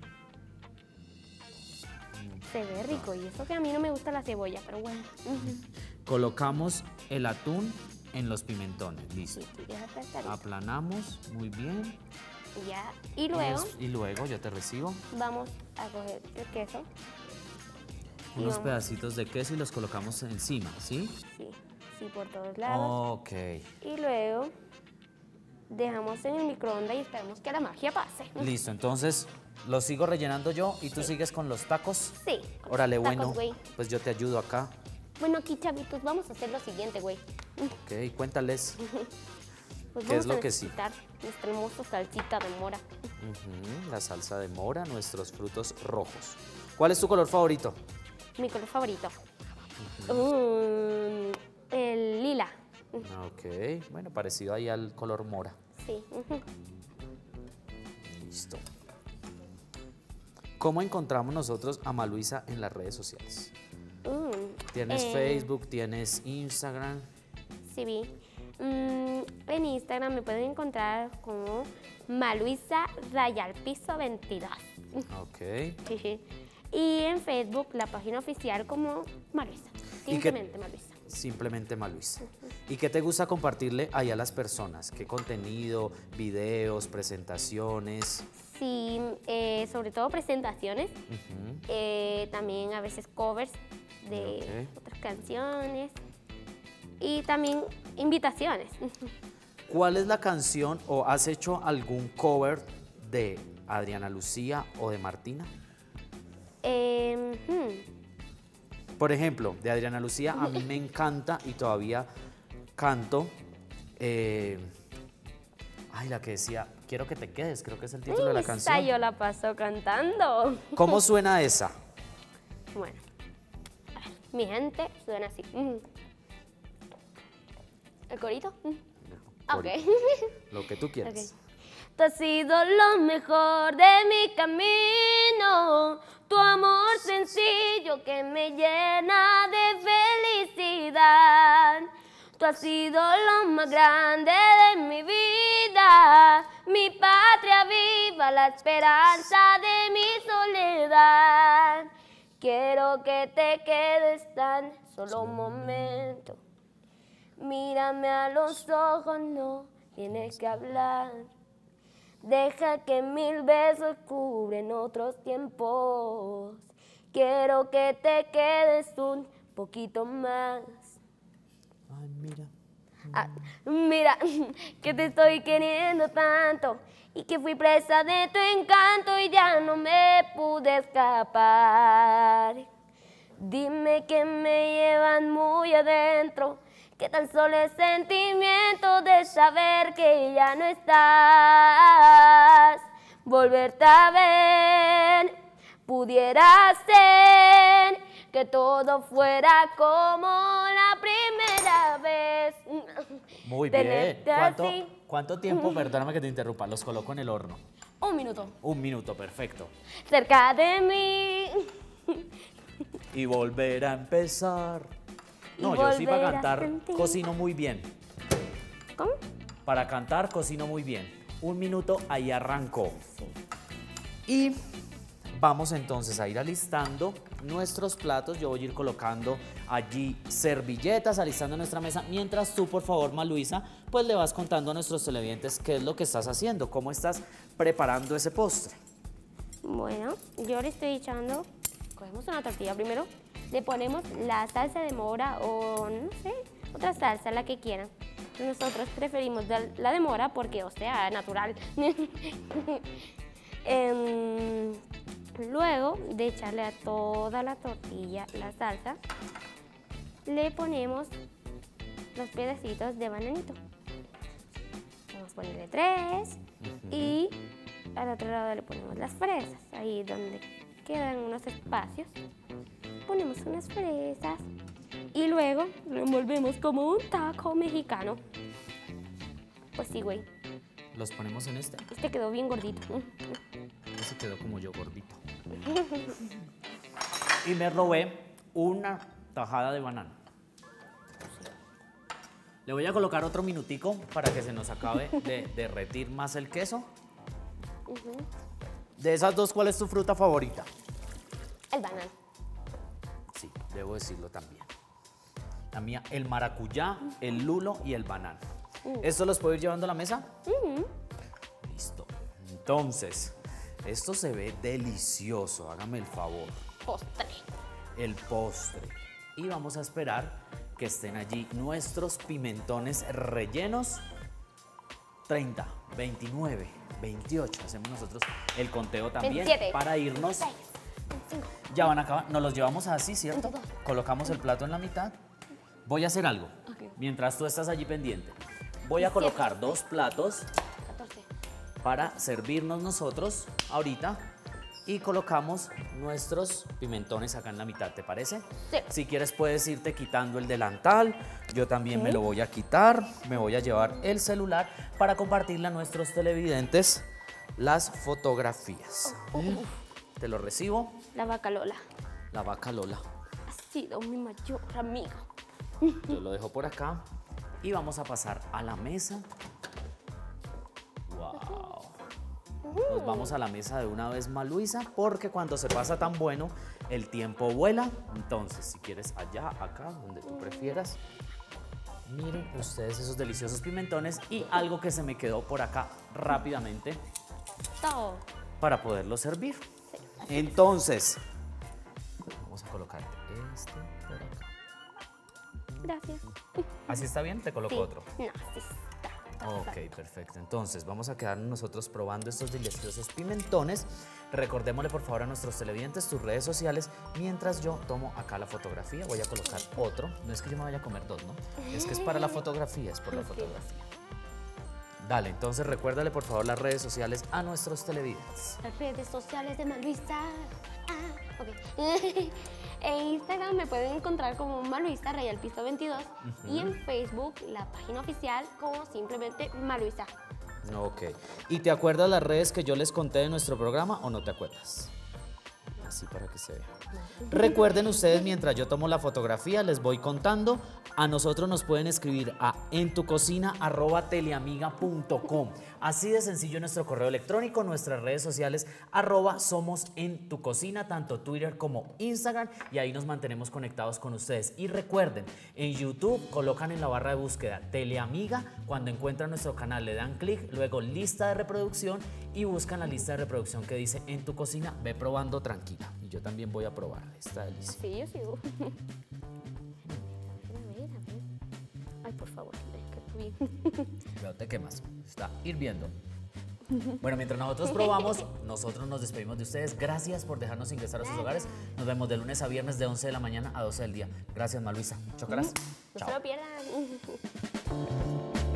Se ve rico y eso que a mí no me gusta la cebolla, pero bueno. Colocamos el atún en los pimentones. Listo. Sí, sí, ya está listo. Aplanamos muy bien. Ya. Y luego Y luego yo te recibo vamos a coger el queso. Y unos vamos- pedacitos de queso y los colocamos encima, ¿sí? Sí, sí, por todos lados. Ok. Y luego dejamos en el microondas y esperamos que la magia pase. Listo, entonces lo sigo rellenando yo y tú sigues con los tacos. Sí. con Órale, los tacos, bueno, güey. pues yo te ayudo acá. Bueno, aquí, chavitos, vamos a hacer lo siguiente, güey. Ok, cuéntales. Pues ¿Qué es vamos lo a que sí? necesitar nuestra hermosa salsita de mora. Ujú, la salsa de mora, nuestros frutos rojos. ¿Cuál es tu color favorito? Mi color favorito. El lila. Ok, bueno, parecido ahí al color mora. Sí. Listo. ¿Cómo encontramos nosotros a Maluisa en las redes sociales? ¿Tienes Facebook? ¿Tienes Instagram? Sí, vi. En Instagram me pueden encontrar como Maluisa Rayal Piso 22. Ok. Y en Facebook la página oficial como Maluisa. ¿Y qué- Simplemente Maluisa. Simplemente Maluisa. ¿Y qué te gusta compartirle ahí a las personas? ¿Qué contenido, videos, presentaciones? Sí, sobre todo presentaciones. También a veces covers de Ok. otras canciones. Y también invitaciones. ¿Cuál es la canción o has hecho algún cover de Adriana Lucía o de Martina? Por ejemplo, de Adriana Lucía a mí me encanta y todavía canto. La que decía, quiero que te quedes, creo que es el título de la Esa canción. yo la paso cantando. ¿Cómo suena esa? Bueno, a ver, mi gente suena así. ¿El corito? Ok. Lo que tú quieras. Tú has sido lo mejor de mi camino, tu amor sencillo que me llena de felicidad. Tú has sido lo más grande de mi vida, mi patria viva, la esperanza de mi soledad. Quiero que te quedes tan solo un momento. Mírame a los ojos, no tienes que hablar. Deja que 1000 besos cubren otros tiempos. Quiero que te quedes un poquito más. Ay, mira. Mira, que te estoy queriendo tanto y que fui presa de tu encanto y ya no me pude escapar. Dime que me llevan muy adentro, que tan solo el sentimiento de saber que ya no estás. Volverte a ver, pudiera ser que todo fuera como la primera vez. Muy bien. Tenerte así. ¿Cuánto tiempo, perdóname que te interrumpa, los coloco en el horno? 1 minuto. 1 minuto, perfecto. Cerca de mí. Y volver a empezar. Y No, yo sí para volver a cantar sentir. cocino muy bien. ¿Cómo? Para cantar cocino muy bien. 1 minuto, ahí arrancó. Y vamos entonces a ir alistando nuestros platos. Yo voy a ir colocando allí servilletas, alistando nuestra mesa. Mientras tú, por favor, Maluisa, pues le vas contando a nuestros televidentes qué es lo que estás haciendo, cómo estás preparando ese postre. Bueno, yo le estoy echando, cogemos una tortilla primero, le ponemos la salsa de mora o no sé, otra salsa, la que quieran. Nosotros preferimos la de mora porque, o sea, natural. Luego de echarle a toda la tortilla la salsa, le ponemos los pedacitos de bananito. Vamos a ponerle 3 y al otro lado le ponemos las fresas, ahí donde quedan unos espacios. Ponemos unas fresas Y luego lo envolvemos como un taco mexicano. Pues sí, güey. Los ponemos en este. Este quedó bien gordito. Ese quedó como yo gordito. Y me robé una tajada de banano. Le voy a colocar otro minutico para que se nos acabe de derretir más el queso. De esas dos, ¿cuál es tu fruta favorita? El banano. Sí, debo decirlo también. La mía, el maracuyá, el lulo y el banano. ¿Esto los puedo ir llevando a la mesa? Listo. Entonces, esto se ve delicioso, hágame el favor. Postre. El postre. Y vamos a esperar que estén allí nuestros pimentones rellenos. 30, 29, 28. Hacemos nosotros el conteo también 27, para irnos. 6, 25. Ya van a acabar. Nos los llevamos así, ¿cierto? 22. Colocamos el plato en la mitad. Voy a hacer algo. Ok. Mientras tú estás allí pendiente. Voy a colocar 2 platos 14. para servirnos nosotros ahorita y colocamos nuestros pimentones acá en la mitad, ¿te parece? Sí. Si quieres puedes irte quitando el delantal, yo también me lo voy a quitar, me voy a llevar el celular para compartirle a nuestros televidentes las fotografías. Te lo recibo, La vaca Lola la vaca Lola. ha sido mi mayor amigo. Yo lo dejo por acá y vamos a pasar a la mesa. Wow. Nos vamos a la mesa de una vez, Maluisa, porque cuando se pasa tan bueno, el tiempo vuela. Entonces, si quieres allá, acá, donde tú prefieras. Miren ustedes esos deliciosos pimentones y algo que se me quedó por acá rápidamente Todo. para poderlo servir. Entonces, vamos a colocar este por acá. Gracias. ¿Así está bien? Te coloco Sí. otro. No, sí está. Ok, perfecto. Entonces, vamos a quedarnos nosotros probando estos deliciosos pimentones. Recordémosle, por favor, a nuestros televidentes tus redes sociales. Mientras yo tomo acá la fotografía, voy a colocar otro. No es que yo me vaya a comer dos, ¿no? Es que es para la fotografía, es por la fotografía. Dale, entonces recuérdale, por favor, las redes sociales a nuestros televidentes. Las redes sociales de Maluisa. Ah, ok. En Instagram me pueden encontrar como Maluisa Real Piso 22 y en Facebook la página oficial como simplemente Maluisa. Ok. ¿Y te acuerdas las redes que yo les conté de nuestro programa o no te acuerdas? Así para que se vea. Recuerden ustedes, mientras yo tomo la fotografía, les voy contando. A nosotros nos pueden escribir a entucocina@teleamiga.com. Así de sencillo nuestro correo electrónico, nuestras redes sociales @somosentucocina, tanto Twitter como Instagram, y ahí nos mantenemos conectados con ustedes. Y recuerden, en YouTube colocan en la barra de búsqueda Teleamiga, cuando encuentran nuestro canal le dan clic, luego lista de reproducción y buscan la lista de reproducción que dice En tu cocina, ve probando tranquila. Y yo también voy a probar esta delicia. Sí, yo sigo. A ver. Ay, por favor, que bien. No te quemas, está hirviendo. Bueno, mientras nosotros probamos, nosotros nos despedimos de ustedes. Gracias por dejarnos ingresar a sus hogares. Nos vemos de lunes a viernes de 11 de la mañana a 12 del día. Gracias, Maluisa. Chocaras. No se lo pierdan.